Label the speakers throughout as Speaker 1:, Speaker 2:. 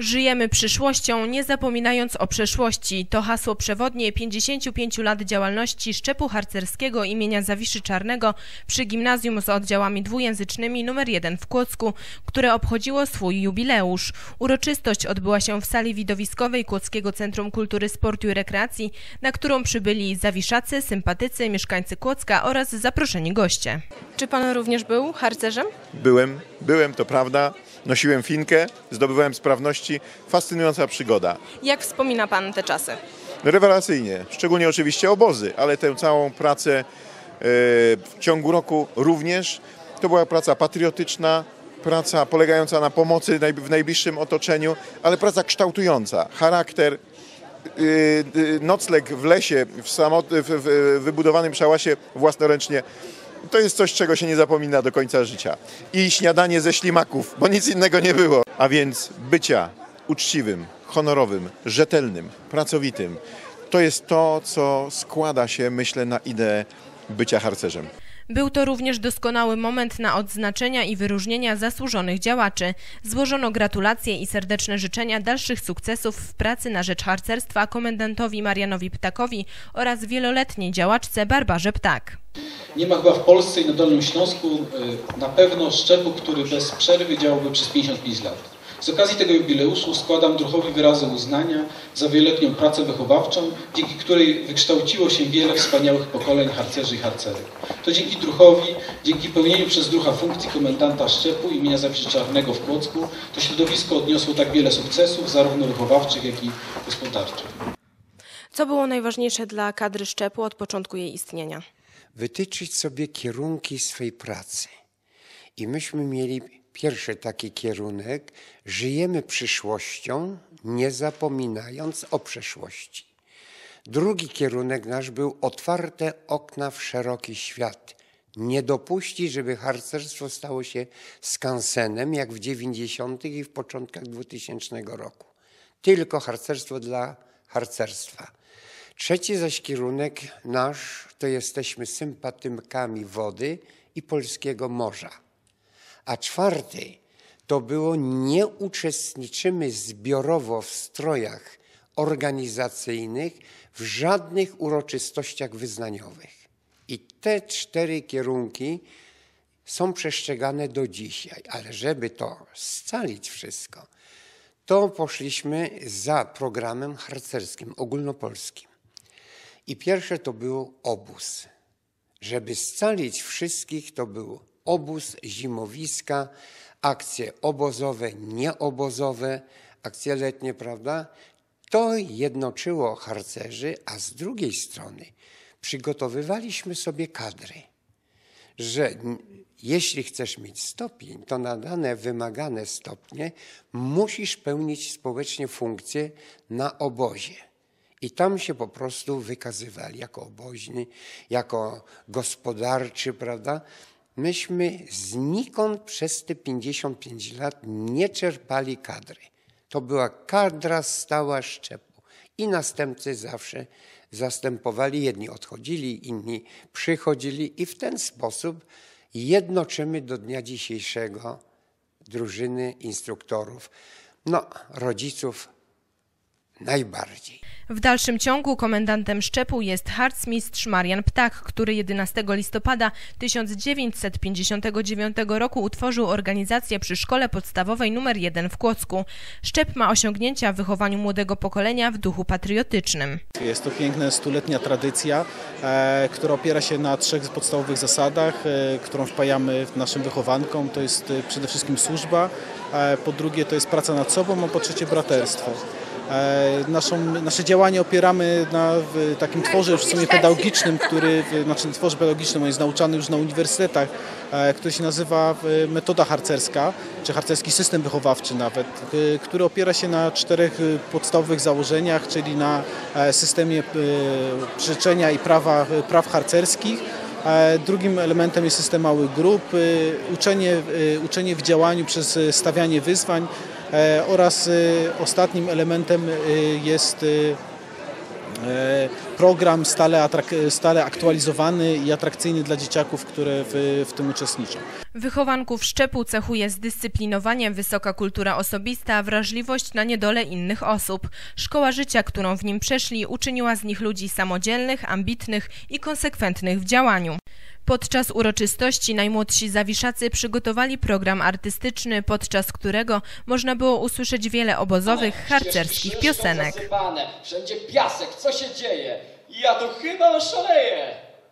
Speaker 1: Żyjemy przyszłością, nie zapominając o przeszłości. To hasło przewodnie 55 lat działalności Szczepu Harcerskiego imienia Zawiszy Czarnego przy gimnazjum z oddziałami dwujęzycznymi nr 1 w Kłodzku, które obchodziło swój jubileusz. Uroczystość odbyła się w sali widowiskowej Kłodzkiego Centrum Kultury, Sportu i Rekreacji, na którą przybyli zawiszacy, sympatycy, mieszkańcy Kłodzka oraz zaproszeni goście. Czy pan również był harcerzem?
Speaker 2: Byłem, to prawda. Nosiłem finkę, zdobywałem sprawności. Fascynująca przygoda.
Speaker 1: Jak wspomina pan te czasy?
Speaker 2: Rewelacyjnie. Szczególnie oczywiście obozy, ale tę całą pracę w ciągu roku również. To była praca patriotyczna, praca polegająca na pomocy w najbliższym otoczeniu, ale praca kształtująca. Charakter, nocleg w lesie, w wybudowanym szałasie własnoręcznie. To jest coś, czego się nie zapomina do końca życia. I śniadanie ze ślimaków, bo nic innego nie było. A więc bycia uczciwym, honorowym, rzetelnym, pracowitym. To jest to, co składa się, myślę, na ideę bycia harcerzem.
Speaker 1: Był to również doskonały moment na odznaczenia i wyróżnienia zasłużonych działaczy. Złożono gratulacje i serdeczne życzenia dalszych sukcesów w pracy na rzecz harcerstwa komendantowi Marianowi Ptakowi oraz wieloletniej działaczce Barbarze Ptak.
Speaker 3: Nie ma chyba w Polsce i na Dolnym Śląsku na pewno szczepu, który bez przerwy działałby przez 55 lat. Z okazji tego jubileuszu składam druhowi wyrazy uznania za wieloletnią pracę wychowawczą, dzięki której wykształciło się wiele wspaniałych pokoleń harcerzy i harcerek. To dzięki druhowi, dzięki pełnieniu przez druha funkcji komendanta szczepu imienia Zawiszy Czarnego w Kłodzku, to środowisko odniosło tak wiele sukcesów, zarówno wychowawczych, jak i gospodarczych.
Speaker 1: Co było najważniejsze dla kadry szczepu od początku jej istnienia?
Speaker 4: Wytyczyć sobie kierunki swej pracy. I myśmy mieli pierwszy taki kierunek: żyjemy przyszłością, nie zapominając o przeszłości. Drugi kierunek nasz był otwarte okna w szeroki świat. Nie dopuścić, żeby harcerstwo stało się skansenem, jak w 90. i w początkach 2000 roku. Tylko harcerstwo dla harcerstwa. Trzeci zaś kierunek nasz to jesteśmy sympatykami wody i polskiego morza. A czwarty to było: nie uczestniczymy zbiorowo w strojach organizacyjnych w żadnych uroczystościach wyznaniowych. I te 4 kierunki są przestrzegane do dzisiaj. Ale żeby to scalić wszystko, to poszliśmy za programem harcerskim, ogólnopolskim. I pierwsze to był obóz. Żeby scalić wszystkich, to był obóz, zimowiska, akcje obozowe, nieobozowe, akcje letnie, prawda? To jednoczyło harcerzy, a z drugiej strony przygotowywaliśmy sobie kadry, że jeśli chcesz mieć stopień, to na dane wymagane stopnie musisz pełnić społecznie funkcje na obozie. I tam się po prostu wykazywali jako oboźny, jako gospodarczy, prawda? Myśmy znikąd przez te 55 lat nie czerpali kadry. To była kadra stała szczepu i następcy zawsze zastępowali. Jedni odchodzili, inni przychodzili i w ten sposób jednoczymy do dnia dzisiejszego drużyny instruktorów, rodziców najbardziej.
Speaker 1: W dalszym ciągu komendantem szczepu jest harcmistrz Marian Ptak, który 11 listopada 1959 roku utworzył organizację przy Szkole Podstawowej nr 1 w Kłodzku. Szczep ma osiągnięcia w wychowaniu młodego pokolenia w duchu patriotycznym.
Speaker 3: Jest to piękna, stuletnia tradycja, która opiera się na 3 podstawowych zasadach, którą wpajamy naszym wychowankom. To jest przede wszystkim służba, po drugie to jest praca nad sobą, a po trzecie braterstwo. Nasze działanie opieramy na takim tworze w sumie pedagogicznym, tworze pedagogicznym, on jest nauczany już na uniwersytetach, który się nazywa metoda harcerska, czy harcerski system wychowawczy nawet, który opiera się na 4 podstawowych założeniach, czyli na systemie przyrzeczenia i praw harcerskich. Drugim elementem jest system małych grup, uczenie w działaniu przez stawianie wyzwań oraz ostatnim elementem jest program stale aktualizowany i atrakcyjny dla dzieciaków, które w tym uczestniczą.
Speaker 1: Wychowanków Szczepu cechuje zdyscyplinowanie, wysoka kultura osobista, wrażliwość na niedolę innych osób. Szkoła życia, którą w nim przeszli, uczyniła z nich ludzi samodzielnych, ambitnych i konsekwentnych w działaniu. Podczas uroczystości najmłodsi zawiszacy przygotowali program artystyczny, podczas którego można było usłyszeć wiele obozowych, harcerskich piosenek.
Speaker 5: Zasypane, wszędzie piasek, co się dzieje? Ja to chyba oszaleję!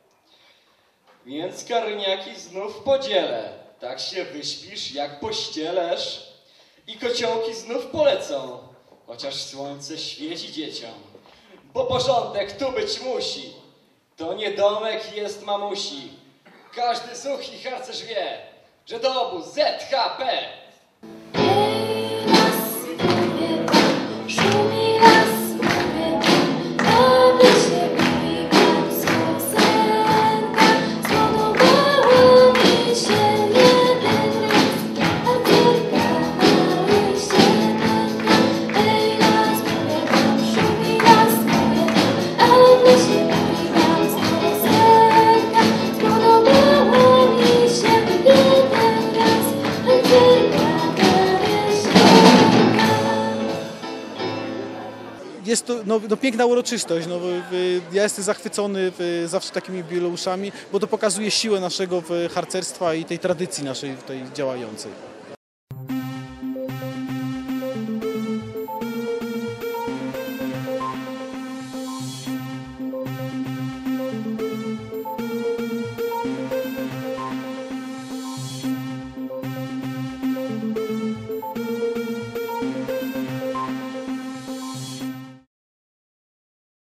Speaker 5: Więc karniaki znów podzielę, tak się wyśpisz jak pościelesz i kociołki znów polecą, chociaż słońce świeci dzieciom, bo porządek tu być musi, to nie domek jest mamusi. Każdy zuch i harcerz wie, że do obu ZHP.
Speaker 3: Jest to piękna uroczystość. Ja jestem zachwycony zawsze takimi jubileuszami, bo to pokazuje siłę naszego harcerstwa i tej tradycji naszej tutaj działającej.